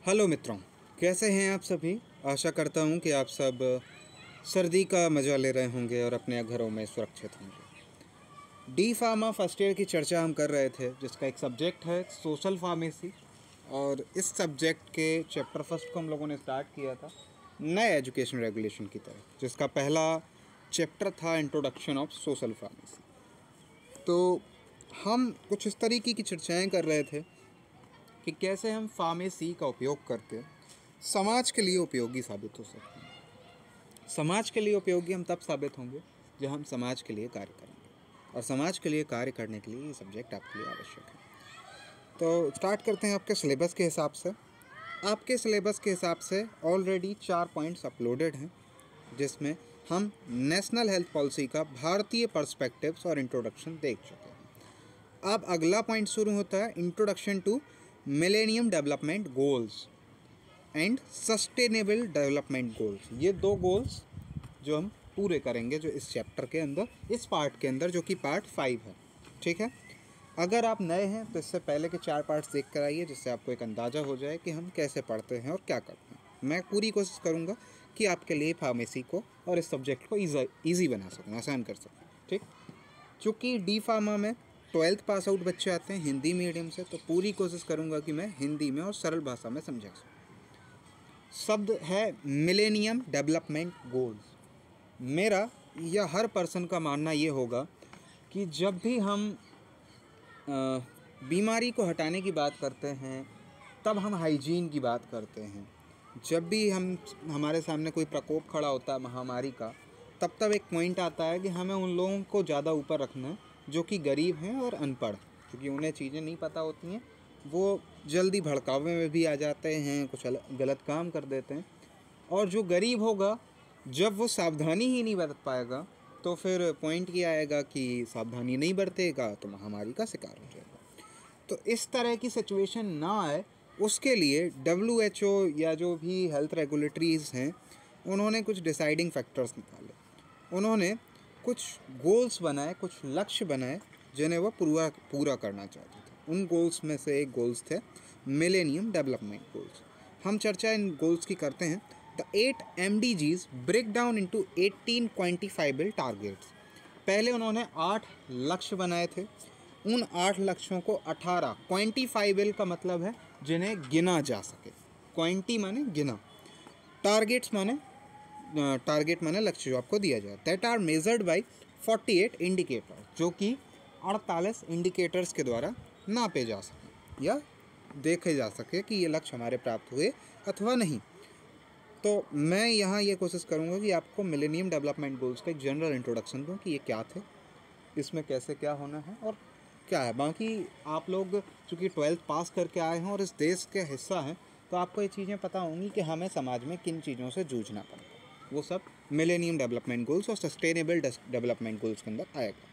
Hello मित्रों, कैसे हैं आप सभी। आशा करता हूं कि आप सब सर्दी का मज़ा ले रहे होंगे और अपने घरों में सुरक्षित होंगे। डी फार्मा फर्स्ट ईयर की चर्चा हम कर रहे थे, जिसका एक सब्जेक्ट है सोशल फार्मेसी। और इस सब्जेक्ट के चैप्टर फर्स्ट को हम लोगों ने स्टार्ट किया था नए एजुकेशन रेगुलेशन की तरह, जिसका पहला चैप्टर था इंट्रोडक्शन ऑफ सोशल फार्मेसी। तो हम कुछ इस तरीके की चर्चाएँ कर रहे थे कि कैसे हम फार्मेसी का उपयोग करके समाज के लिए उपयोगी साबित हो सकते हैं। समाज के लिए उपयोगी हम तब साबित होंगे जब हम समाज के लिए कार्य करेंगे, और समाज के लिए कार्य करने के लिए ये सब्जेक्ट आपके लिए आवश्यक है। तो स्टार्ट करते हैं आपके सिलेबस के हिसाब से। आपके सिलेबस के हिसाब से ऑलरेडी 4 पॉइंट्स अपलोडेड हैं, जिसमें हम नेशनल हेल्थ पॉलिसी का भारतीय पर्सपेक्टिव्स और इंट्रोडक्शन देख चुके हैं। अब अगला पॉइंट शुरू होता है introduction to millennium development goals and sustainable development goals. ये 2 गोल्स जो हम पूरे करेंगे, जो इस चैप्टर के अंदर, इस पार्ट के अंदर, जो कि पार्ट 5 है। ठीक है, अगर आप नए हैं तो इससे पहले के 4 पार्ट्स देख कर आइए, जिससे आपको एक अंदाज़ा हो जाए कि हम कैसे पढ़ते हैं और क्या करते हैं। मैं पूरी कोशिश करूँगा कि आपके लिए फार्मेसी को और इस सब्जेक्ट को ईजी बना सकूँ, आसान कर सकूँ। ठीक, चूँकि डी फार्मा में 12th पास आउट बच्चे आते हैं हिंदी मीडियम से, तो पूरी कोशिश करूंगा कि मैं हिंदी में और सरल भाषा में समझा सकूँ। शब्द है मिलेनियम डेवलपमेंट गोल्स। मेरा या हर पर्सन का मानना ये होगा कि जब भी हम बीमारी को हटाने की बात करते हैं, तब हम हाइजीन की बात करते हैं। जब भी हमारे सामने कोई प्रकोप खड़ा होता है महामारी का, तब एक पॉइंट आता है कि हमें उन लोगों को ज़्यादा ऊपर रखना है जो कि गरीब हैं और अनपढ़, क्योंकि उन्हें चीज़ें नहीं पता होती हैं। वो जल्दी भड़कावे में भी आ जाते हैं, कुछ गलत काम कर देते हैं। और जो गरीब होगा, जब वो सावधानी ही नहीं बरत पाएगा, तो फिर पॉइंट ये आएगा कि सावधानी नहीं बरतेगा तो महामारी का शिकार हो जाएगा। तो इस तरह की सिचुएशन ना आए, उसके लिए WHO या जो भी हेल्थ रेगुलेटरीज़ हैं, उन्होंने कुछ डिसाइडिंग फैक्टर्स निकाले। उन्होंने कुछ गोल्स बनाए, कुछ लक्ष्य बनाए, जिन्हें वो पूरा करना चाहते थे। उन गोल्स में से एक गोल्स थे मिलेनियम डेवलपमेंट गोल्स। हम चर्चा इन गोल्स की करते हैं। The 8 MDGs break down into 18 quantifiable targets. पहले उन्होंने 8 लक्ष्य बनाए थे। उन 8 लक्ष्यों को 18 क्वांटिफाइबल का मतलब है जिन्हें गिना जा सके। क्वांटी माने गिना, टारगेट्स माने लक्ष्य जो आपको दिया जाए। That are measured by 48 indicators, जो कि 48 इंडिकेटर्स के द्वारा नापे जा सकें या देखे जा सके कि ये लक्ष्य हमारे प्राप्त हुए अथवा नहीं। तो मैं यहाँ ये कोशिश करूँगा कि आपको मिलेनियम डेवलपमेंट गोल्स का एक जनरल इंट्रोडक्शन दूँ कि ये क्या थे, इसमें कैसे क्या होना है और क्या है। बाकी आप लोग चूँकि 12th पास करके आए हैं और इस देश के हिस्सा हैं, तो आपको ये चीज़ें पता होंगी कि हमें समाज में किन चीज़ों से जूझना पड़ता है। वो सब मिलेनियम डेवलपमेंट गोल्स और सस्टेनेबल डेवलपमेंट गोल्स के अंदर आएगा।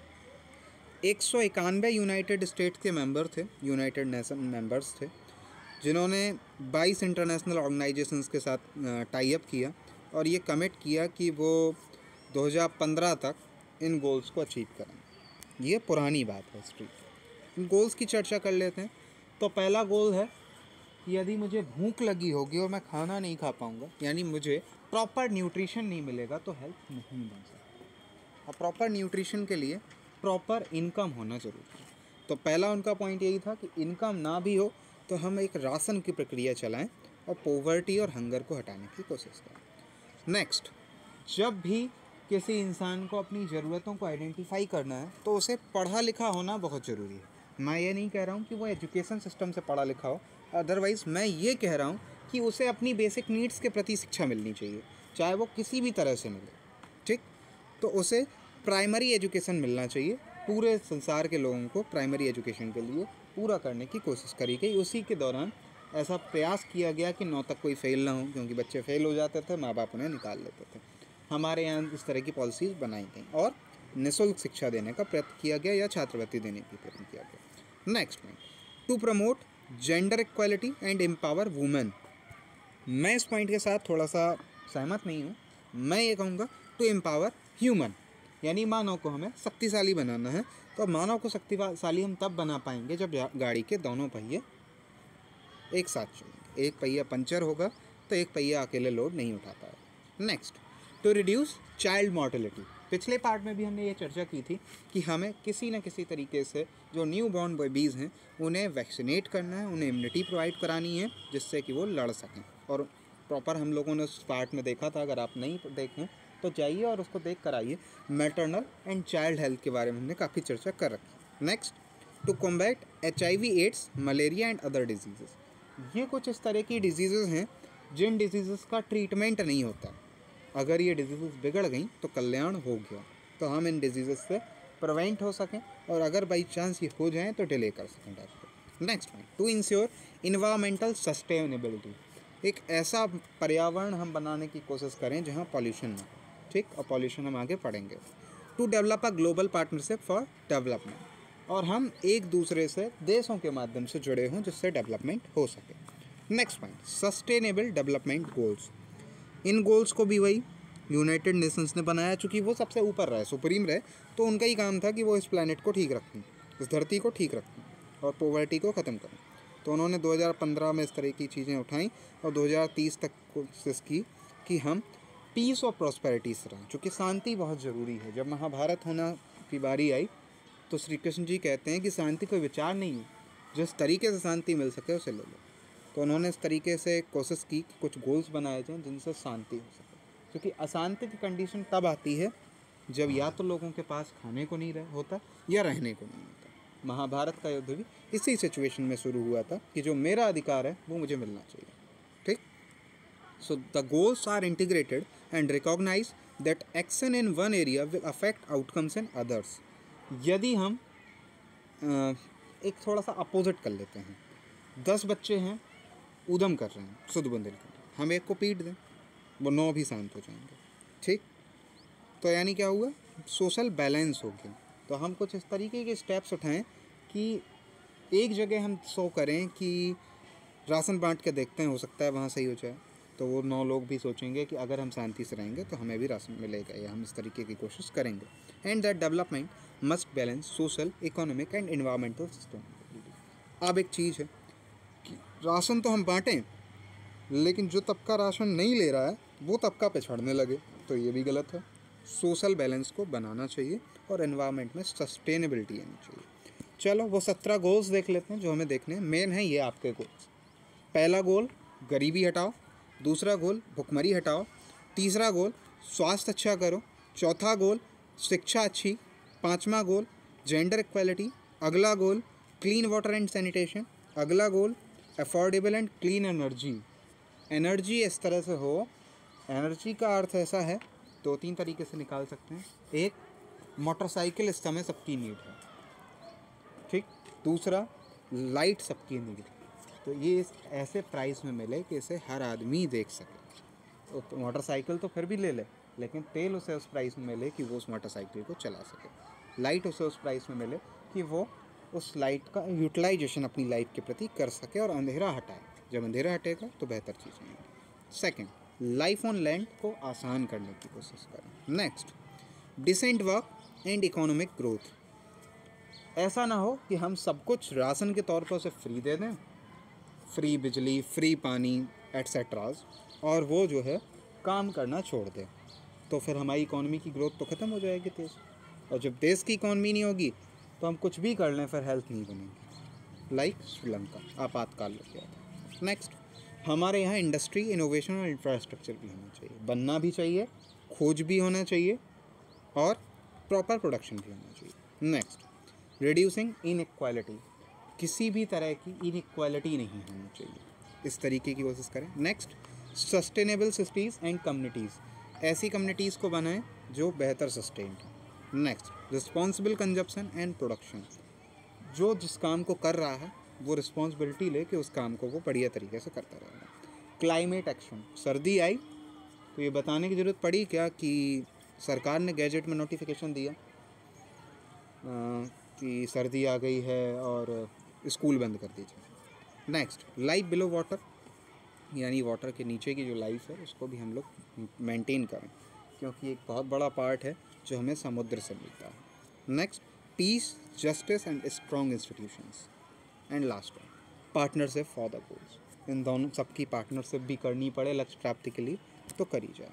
191 यूनाइटेड स्टेट्स के मेंबर थे, यूनाइटेड नेशन मेंबर्स थे, जिन्होंने 22 इंटरनेशनल ऑर्गेनाइजेशंस के साथ टाई अप किया और ये कमिट किया कि वो 2015 तक इन गोल्स को अचीव करें। ये पुरानी बात है हिस्ट्री। इन गोल्स की चर्चा कर लेते हैं। तो पहला गोल है कि यदि मुझे भूख लगी होगी और मैं खाना नहीं खा पाऊँगा, यानी मुझे प्रॉपर न्यूट्रिशन नहीं मिलेगा, तो हेल्थ नहीं बन सकती। और प्रॉपर न्यूट्रिशन के लिए प्रॉपर इनकम होना ज़रूरी है। तो पहला उनका पॉइंट यही था कि इनकम ना भी हो तो हम एक राशन की प्रक्रिया चलाएं और पॉवर्टी और हंगर को हटाने की कोशिश करें। नेक्स्ट, जब भी किसी इंसान को अपनी ज़रूरतों को आइडेंटिफाई करना है, तो उसे पढ़ा लिखा होना बहुत ज़रूरी है। मैं ये नहीं कह रहा हूँ कि वो एजुकेशन सिस्टम से पढ़ा लिखा हो, अदरवाइज़ मैं ये कह रहा हूँ कि उसे अपनी बेसिक नीड्स के प्रति शिक्षा मिलनी चाहिए, चाहे वो किसी भी तरह से मिले। ठीक, तो उसे प्राइमरी एजुकेशन मिलना चाहिए। पूरे संसार के लोगों को प्राइमरी एजुकेशन के लिए पूरा करने की कोशिश करी गई। उसी के दौरान ऐसा प्रयास किया गया कि 9 तक कोई फेल ना हो, क्योंकि बच्चे फेल हो जाते थे, माँ बाप उन्हें निकाल लेते थे। हमारे यहाँ इस तरह की पॉलिसीज़ बनाई गई और निःशुल्क शिक्षा देने का प्रयत्न किया गया या छात्रवृत्ति देने की प्रयत्न किया गया। Next point, to promote gender equality and empower women. मैं इस पॉइंट के साथ थोड़ा सा सहमत नहीं हूँ। मैं ये कहूँगा टू एम्पावर ह्यूमन, यानी मानव को हमें शक्तिशाली बनाना है। तो मानव को शक्तिशाली हम तब बना पाएंगे जब गाड़ी के दोनों पहिए एक साथ चलेंगे। एक पहिया पंचर होगा तो एक पहिया अकेले लोड नहीं उठा पाएगा। Next, to reduce child mortality. पिछले पार्ट में भी हमने ये चर्चा की थी कि हमें किसी न किसी तरीके से जो न्यू बॉर्न बेबीज़ हैं उन्हें वैक्सीनेट करना है, उन्हें इम्यूनिटी प्रोवाइड करानी है जिससे कि वो लड़ सकें। और प्रॉपर हम लोगों ने उस पार्ट में देखा था, अगर आप नहीं देखें तो जाइए और उसको देख कर आइए। मैटरनल एंड चाइल्ड हेल्थ के बारे में हमने काफ़ी चर्चा कर रखी। Next, to combat HIV, AIDS, malaria and other disease. ये कुछ इस तरह की डिजीज़ हैं जिन डिजीज़ का ट्रीटमेंट नहीं होता। अगर ये डिजीज़ बिगड़ गई तो कल्याण हो गया, तो हम इन डिजीज़ से प्रिवेंट हो सकें और अगर बाई चांस ये हो जाएँ तो डिले कर सकें doctor. Next point, to ensure environmental sustainability. एक ऐसा पर्यावरण हम बनाने की कोशिश करें जहाँ पॉल्यूशन ना हो, ठीक, और पॉल्यूशन हम आगे पढ़ेंगे। To develop a global partnership for development, और हम एक दूसरे से देशों के माध्यम से जुड़े हों जिससे डेवलपमेंट हो सके। Next point, sustainable development goals. इन गोल्स को भी वही यूनाइटेड नेशंस ने बनाया, चूँकि वो सबसे ऊपर रहे, सुप्रीम रहे, तो उनका ही काम था कि वो इस प्लैनेट को ठीक रखें, इस धरती को ठीक रखें और पॉवर्टी को ख़त्म करें। तो उन्होंने 2015 में इस तरह की चीज़ें उठाई और 2030 तक कोशिश की कि हम पीस और प्रॉस्पेरिटी से रहें, चूँकि शांति बहुत ज़रूरी है। जब महाभारत होना की बारी आई तो श्री कृष्ण जी कहते हैं कि शांति कोई विचार नहीं है, जिस तरीके से शांति मिल सके उसे ले लो। तो उन्होंने इस तरीके से कोशिश की कि कुछ गोल्स बनाए जाएं जिनसे शांति हो सके, क्योंकि अशांति की कंडीशन तब आती है जब या तो लोगों के पास खाने को नहीं होता या रहने को नहीं होता। महाभारत का युद्ध भी इसी सिचुएशन में शुरू हुआ था कि जो मेरा अधिकार है वो मुझे मिलना चाहिए, ठीक। So the goals are integrated and recognise that action in one area will affect outcomes in others. यदि हम एक थोड़ा सा अपोजिट कर लेते हैं, 10 बच्चे हैं ऊधम कर रहे हैं शुद्ध बुंदेलखंड, हम एक को पीट दें, वो 9 भी शांत हो जाएंगे, ठीक। तो यानी क्या हुआ, सोशल बैलेंस हो गया। तो हम कुछ इस तरीके के स्टेप्स उठाएं कि एक जगह हम करें कि राशन बांट के देखते हैं, हो सकता है वहाँ सही हो जाए। तो वो 9 लोग भी सोचेंगे कि अगर हम शांति से रहेंगे तो हमें भी राशन मिलेगा, या हम इस तरीके की कोशिश करेंगे। And that development must balance social, economic and environmental system. अब एक चीज़ है कि राशन तो हम बांटें, लेकिन जो तबका राशन नहीं ले रहा है वो तबका पिछड़ने लगे, तो ये भी गलत है। सोशल बैलेंस को बनाना चाहिए और एनवायरनमेंट में सस्टेनेबिलिटी आनी चाहिए। चलो वो 17 गोल्स देख लेते हैं जो हमें देखने हैं। मेन है ये आपके गोल्स। पहला गोल गरीबी हटाओ, दूसरा गोल भुखमरी हटाओ, तीसरा गोल स्वास्थ्य अच्छा करो, चौथा गोल शिक्षा अच्छी, पाँचवा गोल जेंडर इक्वालिटी, अगला goal clean water and sanitation, अगला goal affordable and clean energy. Energy इस तरह से हो, एनर्जी का अर्थ ऐसा है, 2-3 तरीके से निकाल सकते हैं। एक, मोटरसाइकिल इस समय सबकी नीड है, ठीक। दूसरा, लाइट सबकी नीड है, तो ये ऐसे प्राइस में मिले कि इसे हर आदमी देख सके। तो मोटरसाइकिल तो फिर भी ले ले, लेकिन तेल उसे उस प्राइस में मिले कि वो उस मोटरसाइकिल को चला सके। लाइट उसे उस प्राइस में मिले कि वो उस लाइट का यूटिलाइजेशन अपनी लाइफ के प्रति कर सके और अंधेरा हटाए। जब अंधेरा हटेगा तो बेहतर चीज़ें होंगी। सेकेंड, लाइफ ऑन लैंड को आसान करने की कोशिश करें। Next, decent work and economic growth. ऐसा ना हो कि हम सब कुछ राशन के तौर पर उसे फ्री दे दें, फ्री बिजली, फ्री पानी एट्सेट्राज, और वो जो है काम करना छोड़ दे, तो फिर हमारी इकोनॉमी की ग्रोथ तो ख़त्म हो जाएगी देश। और जब देश की इकोनॉमी नहीं होगी तो हम कुछ भी कर लें फिर हेल्थ नहीं बनेगी। लाइक श्रीलंका आपातकाल लग गया था। नेक्स्ट, हमारे यहाँ इंडस्ट्री, इनोवेशन और इंफ्रास्ट्रक्चर भी होना चाहिए, बनना भी चाहिए, खोज भी होना चाहिए और प्रॉपर प्रोडक्शन भी होना चाहिए। Next, reducing inequality. किसी भी तरह की इनइक्वालिटी नहीं होनी चाहिए, इस तरीके की कोशिश करें। Next, sustainable cities and communities. ऐसी कम्युनिटीज़ को बनाएं जो बेहतर सस्टेन्ड हैं। Next, responsible consumption and production. जो जिस काम को कर रहा है वो रिस्पॉन्सिबिलिटी ले कि उस काम को वो बढ़िया तरीके से करता रहेगा। Climate action. सर्दी आई तो ये बताने की ज़रूरत पड़ी क्या कि सरकार ने गैजेट में नोटिफिकेशन दिया कि सर्दी आ गई है और स्कूल बंद कर दीजिए। नेक्स्ट, लाइफ बिलो वाटर, यानी वाटर के नीचे की जो लाइफ है उसको भी हम लोग मेंटेन करें, क्योंकि एक बहुत बड़ा पार्ट है जो हमें समुद्र से मिलता है। Next, peace, justice and strong institutions. And last one, partnership for the goals. इन दोनों सबकी पार्टनरशिप भी करनी पड़े लक्ष्य प्राप्ति के लिए तो करी जाए।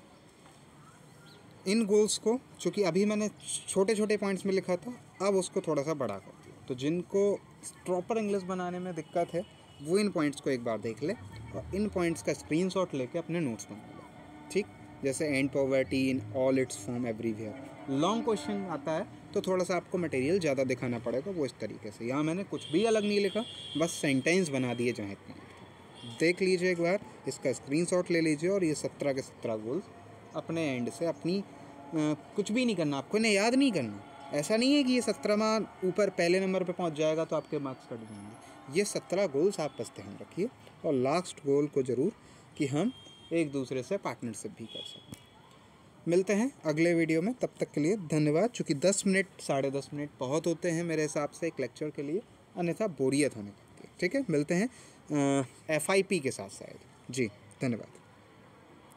इन गोल्स को, चूँकि अभी मैंने छोटे छोटे पॉइंट्स में लिखा था, अब उसको थोड़ा सा बड़ा कर दिया, तो जिनको प्रॉपर इंग्लिश बनाने में दिक्कत है वो इन पॉइंट्स को एक बार देख ले और इन पॉइंट्स का स्क्रीनशॉट लेके अपने नोट्स बना ले। ठीक, जैसे end poverty in all its form everywhere. Long question आता है तो थोड़ा सा आपको मटेरियल ज़्यादा दिखाना पड़ेगा, वो इस तरीके से। यहाँ मैंने कुछ भी अलग नहीं लिखा, बस सेंटेंस बना दिए जहाँ पॉइंट। देख लीजिए एक बार, इसका स्क्रीनशॉट ले लीजिए और ये 17 के 17 गोल्स अपने एंड से अपनी कुछ भी नहीं करना, आपको इन्हें याद नहीं करना। ऐसा नहीं है कि ये 17वां ऊपर पहले नंबर पे पहुंच जाएगा तो आपके मार्क्स कट जाएंगे। ये 17 गोल्स आप बस ध्यान रखिए, और लास्ट गोल को ज़रूर कि हम एक दूसरे से पार्टनरशिप भी कर सकें। मिलते हैं अगले वीडियो में, तब तक के लिए धन्यवाद। चूँकि 10 मिनट 10.5 मिनट बहुत होते हैं मेरे हिसाब से एक लेक्चर के लिए, अन्यथा बोरियत होने लगती है। ठीक है, मिलते हैं FIP के साथ शायद। जी धन्यवाद।